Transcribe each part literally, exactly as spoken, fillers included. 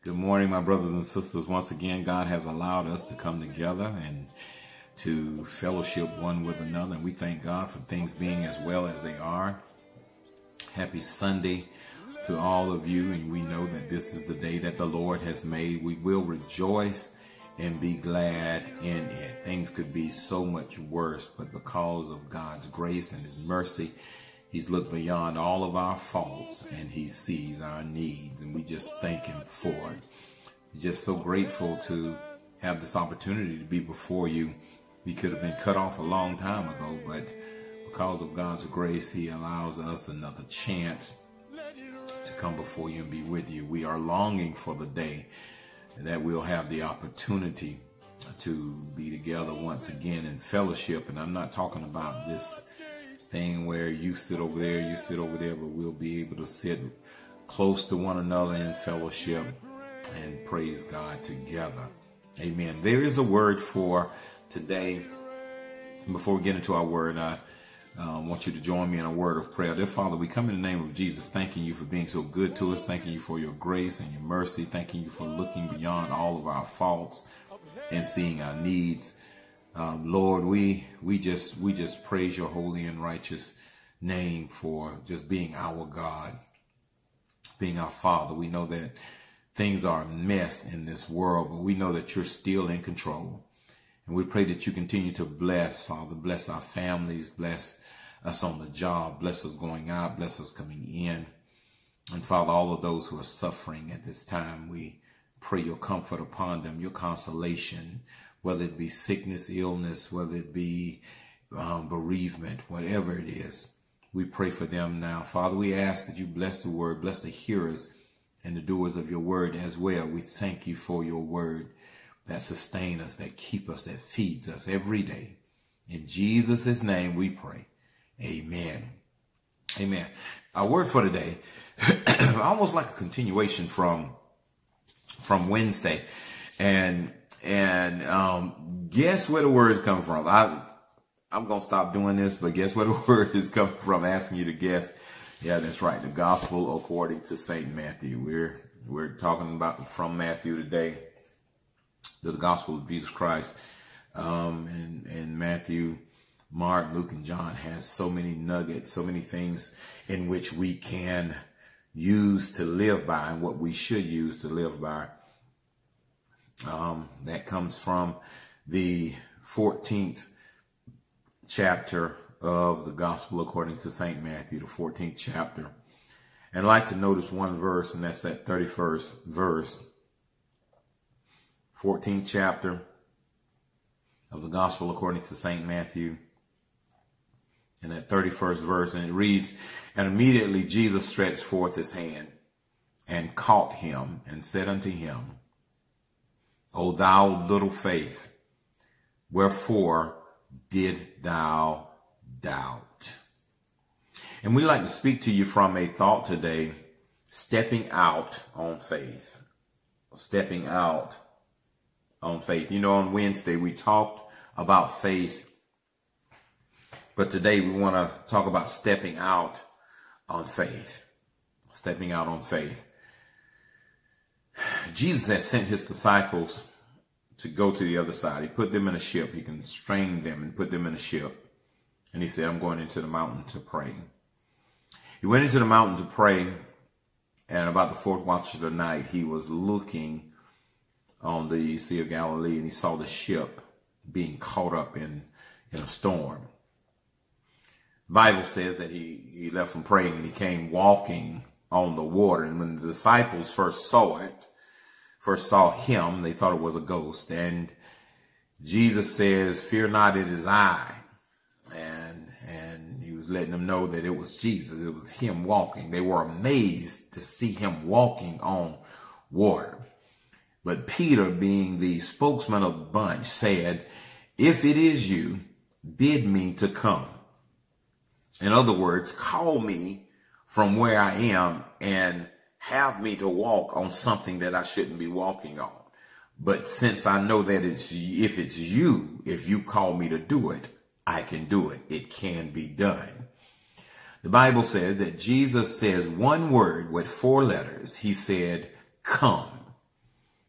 Good morning, my brothers and sisters. Once again, God has allowed us to come together and to fellowship one with another. And we thank God for things being as well as they are. Happy Sunday to all of you. And we know that this is the day that the Lord has made. We will rejoice and be glad in it. Things could be so much worse, but because of God's grace and his mercy, he's looked beyond all of our faults and he sees our needs, and we just thank him for it. Just so grateful to have this opportunity to be before you. We could have been cut off a long time ago, but because of God's grace, he allows us another chance to come before you and be with you. We are longing for the day that we'll have the opportunity to be together once again in fellowship. And I'm not talking about this thing where you sit over there, you sit over there, but we'll be able to sit close to one another in fellowship and praise God together. Amen. There is a word for today. Before we get into our word, I uh, want you to join me in a word of prayer. Dear Father, we come in the name of Jesus, thanking you for being so good to us, thanking you for your grace and your mercy, thanking you for looking beyond all of our faults and seeing our needs. Um, Lord, we we just we just praise your holy and righteous name for just being our God, being our Father. We know that things are a mess in this world, but we know that you're still in control. And we pray that you continue to bless, Father, bless our families, bless us on the job, bless us going out, bless us coming in. And Father, all of those who are suffering at this time, we pray your comfort upon them, your consolation, whether it be sickness, illness, whether it be um, bereavement, whatever it is. We pray for them now. Father, we ask that you bless the word, bless the hearers and the doers of your word as well. We thank you for your word that sustains us, that keeps us, that feeds us every day. In Jesus' name we pray. Amen. Amen. Our word for today, almost like a continuation from, from Wednesday. And And um, guess where the words come from? I, I'm going to stop doing this, but guess where the word is coming from? Asking you to guess. Yeah, that's right. The gospel according to Saint Matthew. We're, we're talking about from Matthew today, the gospel of Jesus Christ. Um, and, and Matthew, Mark, Luke, and John has so many nuggets, so many things in which we can use to live by and what we should use to live by. Um, that comes from the fourteenth chapter of the gospel according to Saint Matthew, the fourteenth chapter. And I'd like to notice one verse, and that's that thirty-first verse, fourteenth chapter of the gospel according to Saint Matthew, and that thirty-first verse. And it reads, "And immediately Jesus stretched forth his hand and caught him and said unto him, O thou little faith, wherefore did thou doubt?" And we like to speak to you from a thought today, stepping out on faith. Stepping out on faith. You know, on Wednesday we talked about faith, but today we want to talk about stepping out on faith. Stepping out on faith. Jesus had sent his disciples to go to the other side. He put them in a ship. He constrained them and put them in a ship. And he said, I'm going into the mountain to pray. He went into the mountain to pray. And about the fourth watch of the night, he was looking on the Sea of Galilee, and he saw the ship being caught up in, in a storm. The Bible says that he, he left from praying and he came walking on the water. And when the disciples first saw it, first saw him, they thought it was a ghost. And Jesus says, "Fear not, it is I." And, and he was letting them know that it was Jesus. It was him walking. They were amazed to see him walking on water. But Peter, being the spokesman of the bunch, said, "If it is you, bid me to come." In other words, call me from where I am and have me to walk on something that I shouldn't be walking on. But since I know that it's, if it's you, if you call me to do it, I can do it. It can be done. The Bible says that Jesus says one word with four letters. He said, "Come."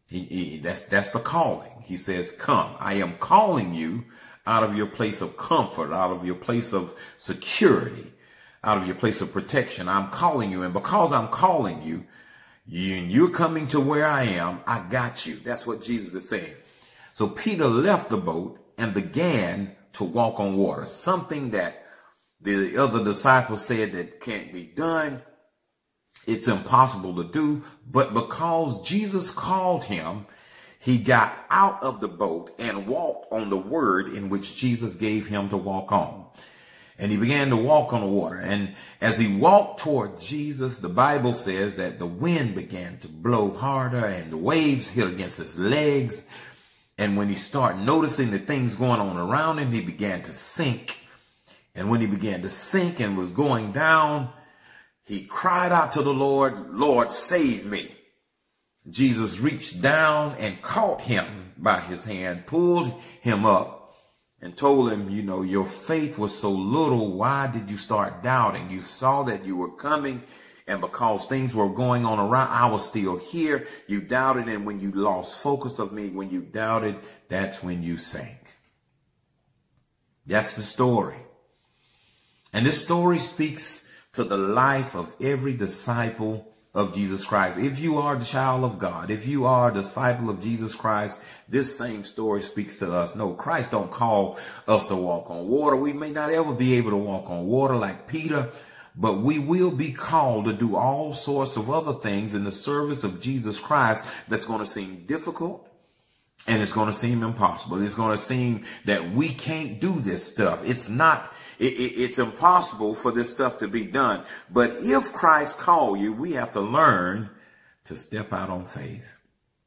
He, he, that's, that's the calling. He says, come, I am calling you out of your place of comfort, out of your place of security, out of your place of protection. I'm calling you. And because I'm calling you, you and you're coming to where I am, I got you. That's what Jesus is saying. So Peter left the boat and began to walk on water, something that the other disciples said that can't be done. It's impossible to do. But because Jesus called him, he got out of the boat and walked on the word in which Jesus gave him to walk on. And he began to walk on the water. And as he walked toward Jesus, the Bible says that the wind began to blow harder and the waves hit against his legs. And when he started noticing the things going on around him, he began to sink. And when he began to sink and was going down, he cried out to the Lord, Lord, save me. Jesus reached down and caught him by his hand, pulled him up and told him, you know, your faith was so little. Why did you start doubting? You saw that you were coming, and because things were going on around, I was still here. You doubted, and when you lost focus of me, when you doubted, that's when you sank. That's the story. And this story speaks to the life of every disciple of Jesus Christ. If you are the child of God, if you are a disciple of Jesus Christ, this same story speaks to us. No, Christ don't call us to walk on water. We may not ever be able to walk on water like Peter, but we will be called to do all sorts of other things in the service of Jesus Christ that's going to seem difficult and it's going to seem impossible. It's going to seem that we can't do this stuff. It's not It, it, it's impossible for this stuff to be done. But if Christ called you, we have to learn to step out on faith.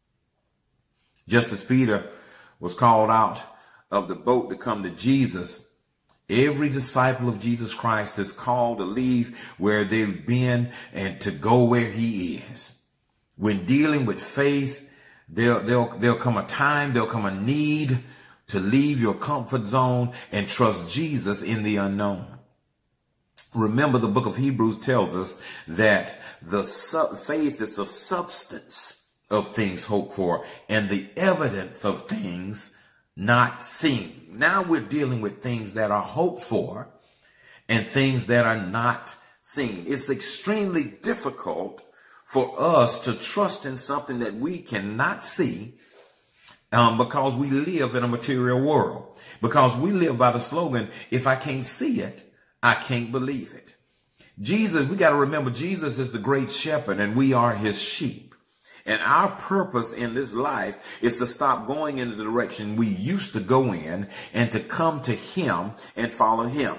Just as Peter was called out of the boat to come to Jesus, every disciple of Jesus Christ is called to leave where they've been and to go where he is. When dealing with faith, there'll, there'll, there'll come a time, there'll come a need to leave your comfort zone and trust Jesus in the unknown. Remember, the book of Hebrews tells us that the faith is the substance of things hoped for and the evidence of things not seen. Now we're dealing with things that are hoped for and things that are not seen. It's extremely difficult for us to trust in something that we cannot see, Um, because we live in a material world, because we live by the slogan, if I can't see it, I can't believe it. Jesus, we got to remember, Jesus is the great shepherd and we are his sheep. And our purpose in this life is to stop going in the direction we used to go in and to come to him and follow him.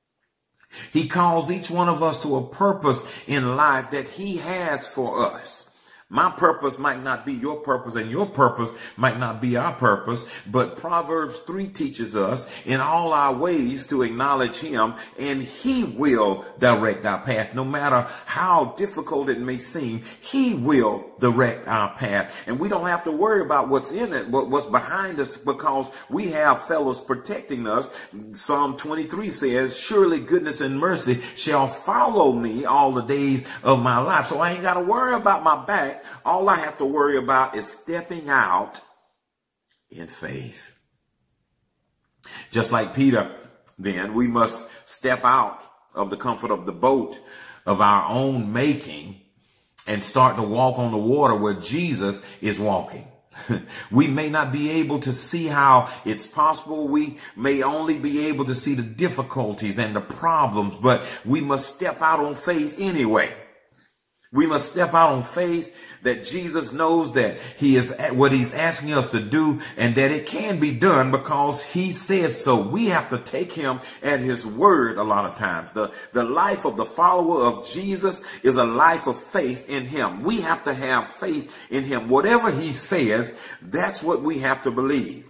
He calls each one of us to a purpose in life that he has for us. My purpose might not be your purpose, and your purpose might not be our purpose, but Proverbs three teaches us in all our ways to acknowledge him, and he will direct our path. No matter how difficult it may seem, he will direct our path. And we don't have to worry about what's in it, what's behind us, because we have fellows protecting us. Psalm twenty-three says, surely goodness and mercy shall follow me all the days of my life. So I ain't got to worry about my back. All I have to worry about is stepping out in faith. Just like Peter, then, we must step out of the comfort of the boat of our own making and start to walk on the water where Jesus is walking. We may not be able to see how it's possible. We may only be able to see the difficulties and the problems, but we must step out on faith anyway. We must step out on faith that Jesus knows that he is what he's asking us to do and that it can be done because he says so. We have to take him at his word a lot of times. The, the life of the follower of Jesus is a life of faith in him. We have to have faith in him. Whatever he says, that's what we have to believe.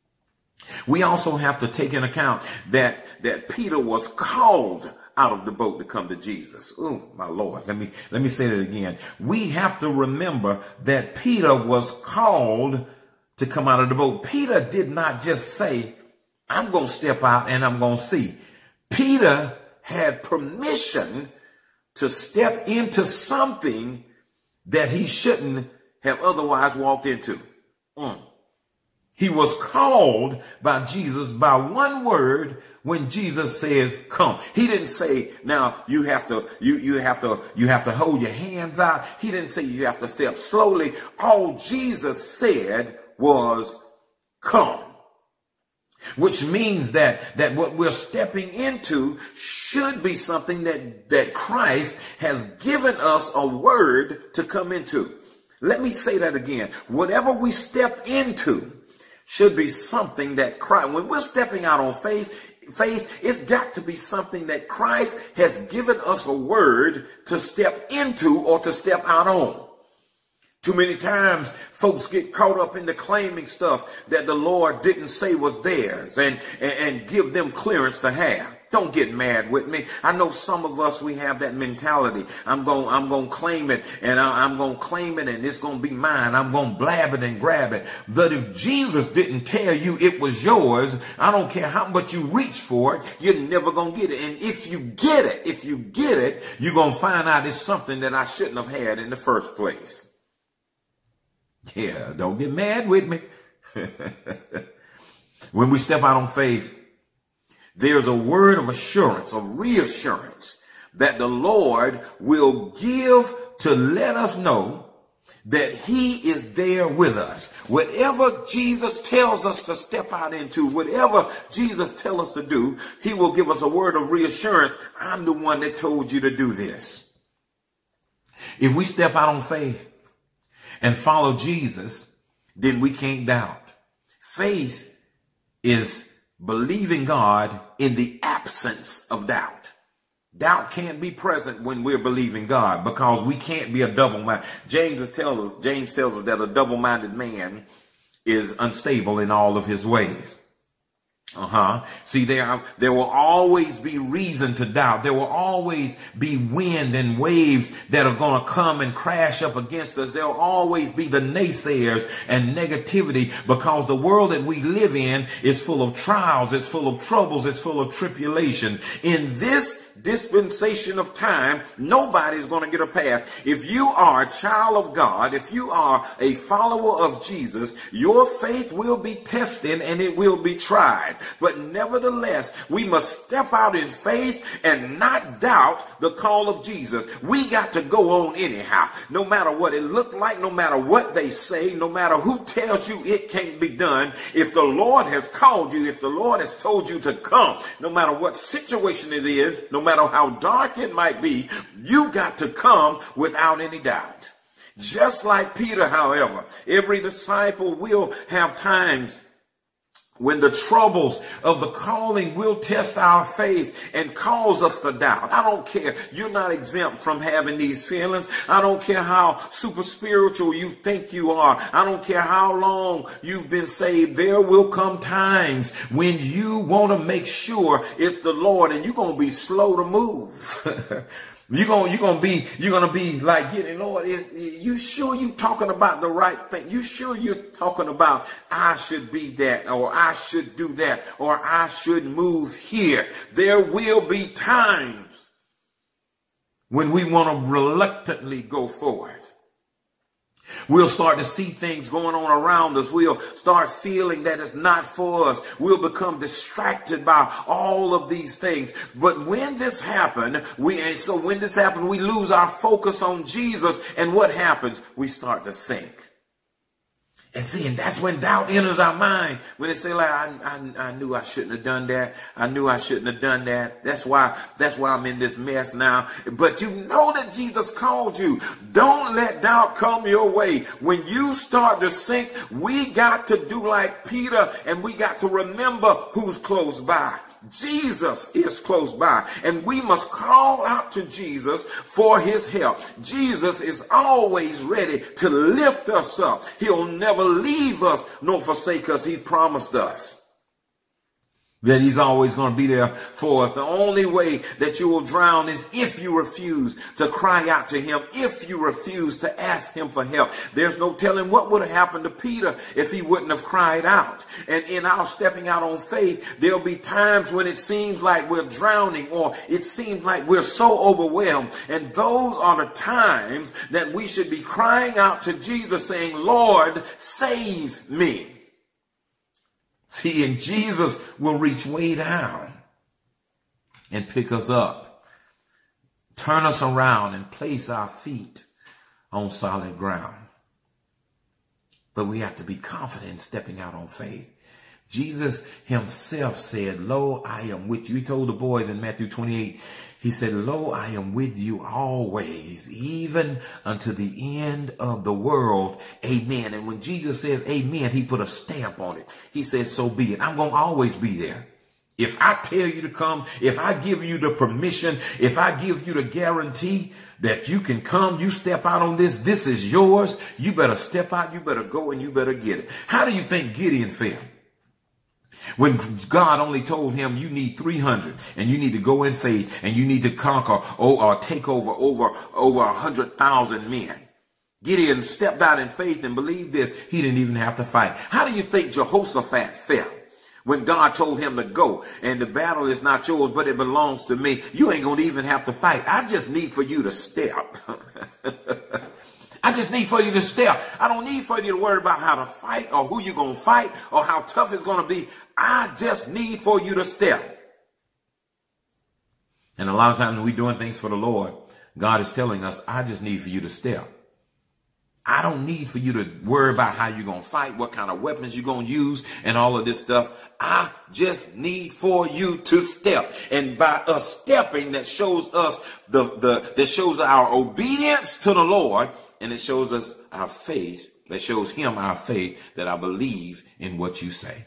We also have to take into account that, that Peter was called out of the boat to come to Jesus. Oh, my Lord. Let me, let me say that again. We have to remember that Peter was called to come out of the boat. Peter did not just say, I'm going to step out and I'm going to see. Peter had permission to step into something that he shouldn't have otherwise walked into. Mm. He was called by Jesus by one word when Jesus says, come. He didn't say, now you have to, you, you have to, you have to hold your hands out. He didn't say you have to step slowly. All Jesus said was, come. Which means that, that what we're stepping into should be something that, that Christ has given us a word to come into. Let me say that again. Whatever we step into should be something that Christ, when we're stepping out on faith, faith, it's got to be something that Christ has given us a word to step into or to step out on. Too many times folks get caught up in the claiming stuff that the Lord didn't say was theirs and, and, and give them clearance to have. Don't get mad with me. I know some of us, we have that mentality. I'm going I'm going to claim it and I, I'm going to claim it and it's going to be mine. I'm going to blab it and grab it. But if Jesus didn't tell you it was yours, I don't care how much you reach for it, you're never going to get it. And if you get it, if you get it, you're going to find out it's something that I shouldn't have had in the first place. Yeah, don't get mad with me. When we step out on faith, there's a word of assurance, of reassurance that the Lord will give to let us know that he is there with us. Whatever Jesus tells us to step out into, whatever Jesus tells us to do, he will give us a word of reassurance. I'm the one that told you to do this. If we step out on faith and follow Jesus, then we can't doubt. Faith is believing God in the absence of doubt. Doubt can't be present when we're believing God because we can't be a double-minded. James tells us, James tells us that a double-minded man is unstable in all of his ways. Uh-huh. See, there, there will always be reason to doubt. There will always be wind and waves that are going to come and crash up against us. There will always be the naysayers and negativity because the world that we live in is full of trials. It's full of troubles. It's full of tribulation. In this dispensation of time, nobody's going to get a pass. If you are a child of God, if you are a follower of Jesus, your faith will be tested and it will be tried. But nevertheless, we must step out in faith and not doubt the call of Jesus. We got to go on anyhow, no matter what it looked like, no matter what they say, no matter who tells you it can't be done. If the Lord has called you, if the Lord has told you to come, no matter what situation it is, no matter how dark it might be, you got to come without any doubt. Just like Peter, however, every disciple will have times when the troubles of the calling will test our faith and cause us to doubt. I don't care. You're not exempt from having these feelings. I don't care how super spiritual you think you are. I don't care how long you've been saved. There will come times when you want to make sure it's the Lord and you're going to be slow to move. You're going, you're going to be, you're going to be like, getting, Lord, is, you sure you talking about the right thing? You sure you're talking about, I should be that, or I should do that, or I should move here? There will be times when we want to reluctantly go forward. We'll start to see things going on around us. We'll start feeling that it's not for us. We'll become distracted by all of these things. But when this happens, we, and so when this happens, we lose our focus on Jesus. And what happens? We start to sink. And see, and that's when doubt enters our mind. When they say, like, I, I, I knew I shouldn't have done that. I knew I shouldn't have done that. That's why, that's why I'm in this mess now. But you know that Jesus called you. Don't let doubt come your way. When you start to sink, we got to do like Peter, and we got to remember who's close by. Jesus is close by, and we must call out to Jesus for his help. Jesus is always ready to lift us up. He'll never leave us nor forsake us. He's promised us. that he's always going to be there for us. The only way that you will drown is if you refuse to cry out to him, if you refuse to ask him for help. There's no telling what would have happened to Peter if he wouldn't have cried out. And in our stepping out on faith, there'll be times when it seems like we're drowning, or it seems like we're so overwhelmed. And those are the times that we should be crying out to Jesus, saying, Lord, save me. See, and Jesus will reach way down and pick us up, turn us around and place our feet on solid ground. But we have to be confident in stepping out on faith. Jesus himself said, lo, I am with you. He told the boys in Matthew twenty-eight, he said, lo, I am with you always, even unto the end of the world. Amen. And when Jesus says amen, he put a stamp on it. He said, so be it. I'm going to always be there. If I tell you to come, if I give you the permission, if I give you the guarantee that you can come, you step out on this, this is yours, you better step out, you better go, and you better get it. How do you think Gideon felt when God only told him you need three hundred and you need to go in faith and you need to conquer or, or take over over over one hundred thousand men? Gideon stepped out in faith and believed this. He didn't even have to fight. How do you think Jehoshaphat felt when God told him to go and the battle is not yours, but it belongs to me? You ain't going to even have to fight. I just need for you to step. I just need for you to step. I don't need for you to worry about how to fight or who you're going to fight or how tough it's going to be. I just need for you to step. And a lot of times when we're doing things for the Lord, God is telling us, I just need for you to step. I don't need for you to worry about how you're going to fight, what kind of weapons you're going to use and all of this stuff. I just need for you to step. And by us stepping, that shows us the, the, that shows our obedience to the Lord, and it shows us our faith, that shows him our faith, that I believe in what you say.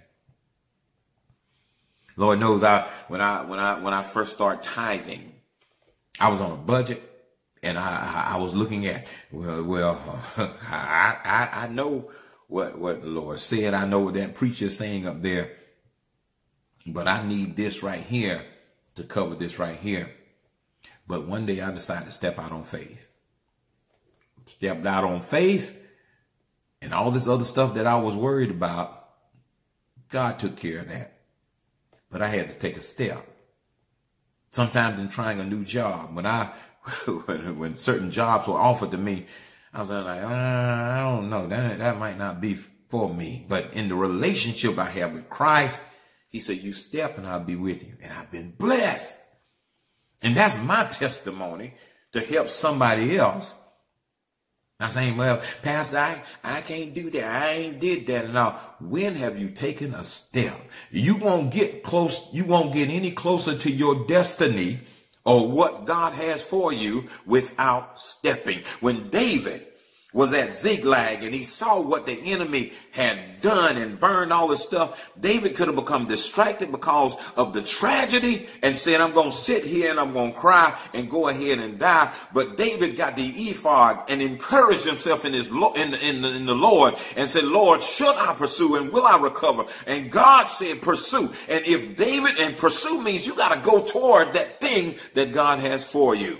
Lord knows I, when I, when I, when I first started tithing, I was on a budget. And I, I was looking at, well, well, uh, I, I, I know what, what the Lord said. I know what that preacher is saying up there, but I need this right here to cover this right here. But one day I decided to step out on faith, stepped out on faith, and all this other stuff that I was worried about, God took care of that. But I had to take a step. Sometimes in trying a new job, when I When, when certain jobs were offered to me, I was like, uh, I don't know, that, that might not be for me. But in the relationship I have with Christ, he said, you step and I'll be with you. And I've been blessed. And that's my testimony to help somebody else. I'm saying, well, Pastor, I, I can't do that. I ain't did that. Now, when have you taken a step? You won't get close. You won't get any closer to your destiny or what God has for you without stepping. When David was at Ziklag and he saw what the enemy had done and burned all this stuff, David could have become distracted because of the tragedy and said, I'm going to sit here and I'm going to cry and go ahead and die. But David got the ephod and encouraged himself in his in the, in the, in the Lord and said, Lord, should I pursue and will I recover? And God said, pursue. And if David and pursue means you got to go toward that thing that God has for you.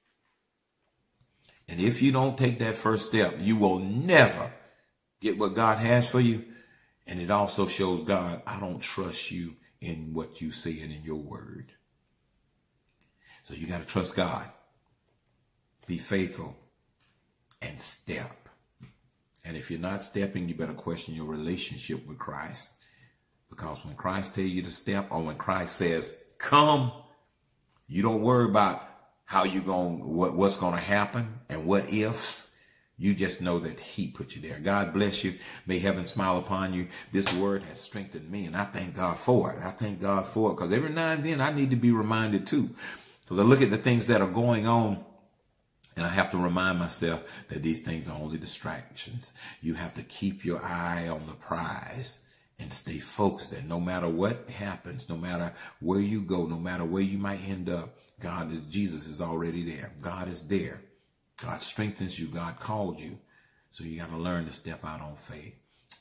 And if you don't take that first step, you will never get what God has for you. And it also shows God, I don't trust you in what you say and in your word. So you got to trust God. Be faithful and step. And if you're not stepping, you better question your relationship with Christ. Because when Christ tells you to step, or when Christ says, come, you don't worry about how you going, what, what's going to happen and what ifs. You just know that he put you there. God bless you. May heaven smile upon you. This word has strengthened me, and I thank God for it. I thank God for it, because every now and then I need to be reminded too. Because I look at the things that are going on, and I have to remind myself that these things are only distractions. You have to keep your eye on the prize and stay focused. And no matter what happens, no matter where you go, no matter where you might end up, God is, Jesus is already there. God is there. God strengthens you. God called you. So you got to learn to step out on faith.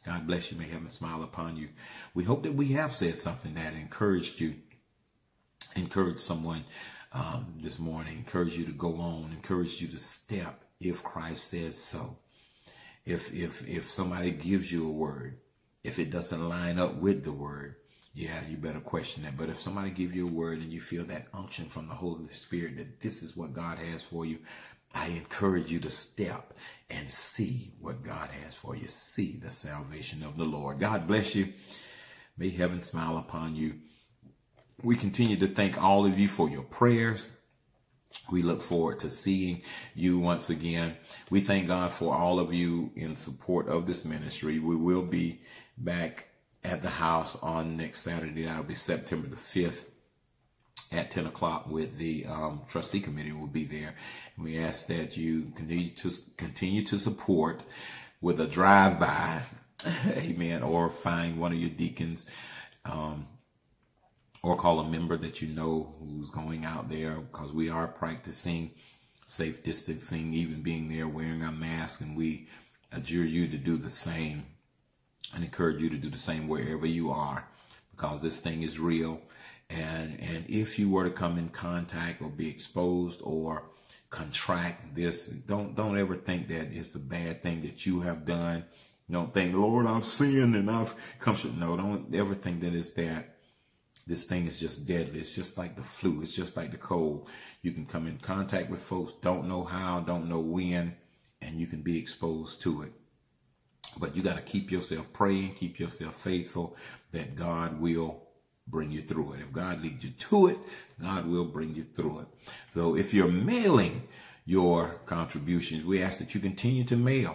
God bless you. May heaven smile upon you. We hope that we have said something that encouraged you, encouraged someone um, this morning, encouraged you to go on, encouraged you to step if Christ says so. If, if, if somebody gives you a word, if it doesn't line up with the word, yeah, you better question that. But if somebody gives you a word and you feel that unction from the Holy Spirit that this is what God has for you, I encourage you to step and see what God has for you. See the salvation of the Lord. God bless you. May heaven smile upon you. We continue to thank all of you for your prayers. We look forward to seeing you once again. We thank God for all of you in support of this ministry. We will be back at the house on next Saturday. That'll be September the fifth at ten o'clock with the um, trustee committee will be there. And we ask that you continue to continue to support with a drive-by, amen, or find one of your deacons, um, or call a member that you know who's going out there, because we are practicing safe distancing, even being there wearing our mask, and we adjure you to do the same and encourage you to do the same wherever you are, because this thing is real. And, and if you were to come in contact or be exposed or contract this, don't, don't ever think that it's a bad thing that you have done. Don't think, Lord, I've sinned and I've come. No, don't ever think that it's that. This thing is just deadly. It's just like the flu. It's just like the cold. You can come in contact with folks, don't know how, don't know when, and you can be exposed to it. But you got to keep yourself praying, keep yourself faithful that God will bring you through it. If God leads you to it, God will bring you through it. So if you're mailing your contributions, we ask that you continue to mail.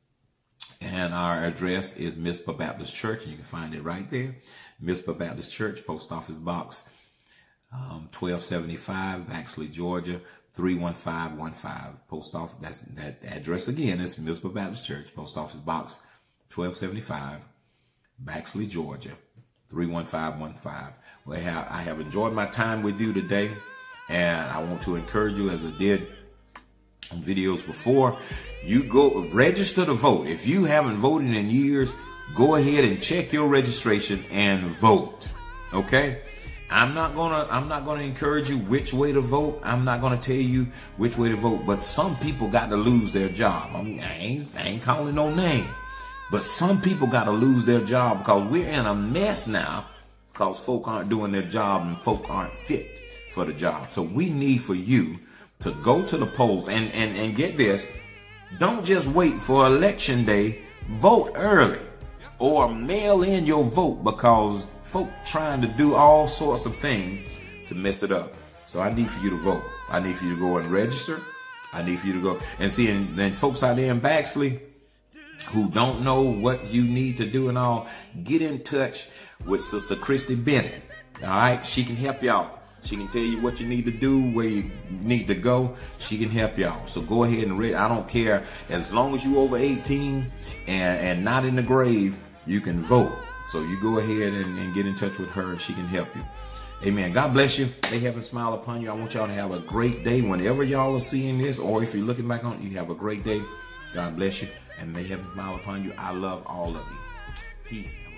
And our address is Mizpah Baptist Church, and you can find it right there. Mizpah Baptist Church, Post Office Box um, twelve seventy-five, Baxley, Georgia, three one five one five. Post Office, that's, that address again is Mizpah Baptist Church, Post Office Box twelve seventy-five, Baxley, Georgia, three one five one five. Well, I have, I have enjoyed my time with you today, and I want to encourage you, as I did on videos before, you go register to vote. If you haven't voted in years, go ahead and check your registration and vote. Okay? I'm not gonna I'm not gonna encourage you which way to vote. I'm not gonna tell you which way to vote. But some people got to lose their job. I, mean, I ain't I ain't calling no name. But some people got to lose their job because we're in a mess now because folk aren't doing their job and folk aren't fit for the job. So we need for you to go to the polls and, and, and get this. Don't just wait for election day. Vote early or mail in your vote, because folk trying to do all sorts of things to mess it up. So I need for you to vote. I need for you to go and register. I need for you to go and see. And then folks out there in Baxley who don't know what you need to do and all, get in touch with Sister Christy Bennett. All right, she can help y'all. She can tell you what you need to do, where you need to go. She can help y'all. So go ahead and read. I don't care. As long as you over eighteen and, and not in the grave, you can vote. So you go ahead and, and get in touch with her, and she can help you. Amen. God bless you. May heaven smile upon you. I want y'all to have a great day whenever y'all are seeing this, or if you're looking back on it, you have a great day. God bless you, and may heaven smile upon you. I love all of you. Peace.